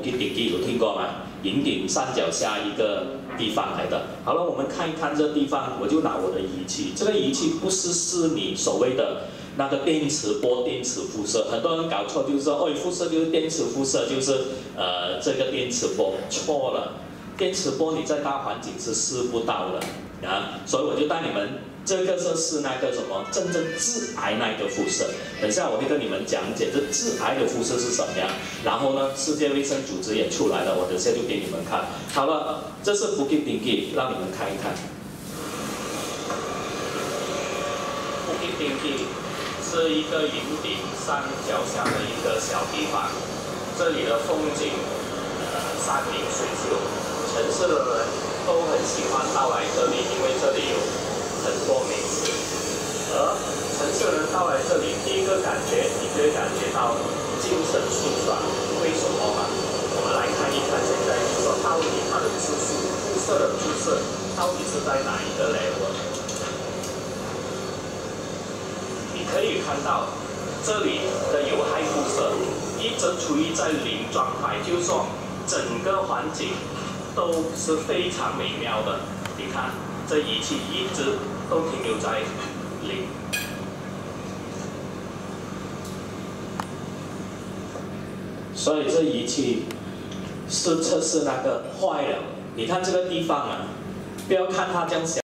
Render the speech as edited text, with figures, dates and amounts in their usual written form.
吉顶基有听过吗？云顶山脚下一个地方来的。好了，我们看一看这地方，我就拿我的仪器，这个仪器不是你所谓的那个电磁波、电磁辐射，很多人搞错，就是说，哦，辐射就是电磁，辐射就是这个电磁波，错了。电磁波你在大环境是试不到的啊，所以我就带你们，这个是那个什么真正致癌那个辐射。等一下我会跟你们讲解这致癌的辐射是什么样。然后呢，世界卫生组织也出来了，我等下就给你们看。好了，这是Bukit Tinggi，让你们看一看。Bukit Tinggi是一个云顶山脚下的一个小地方，这里的风景，山明水秀。城市的人都很喜欢到来这里，因为这里有很多美食。而城市人到来这里，第一个感觉，你就会感觉到精神舒爽。为什么嘛？我们来看一看现在，就说到底它的次数、辐射的辐射到底是在哪一个 level？ 你可以看到这里的有害辐射一直处于在零状态，就是说整个环境都是非常美妙的。你看，这仪器一直都停留在零。所以这仪器是测试那个坏了。你看这个地方啊，不要看它这样小。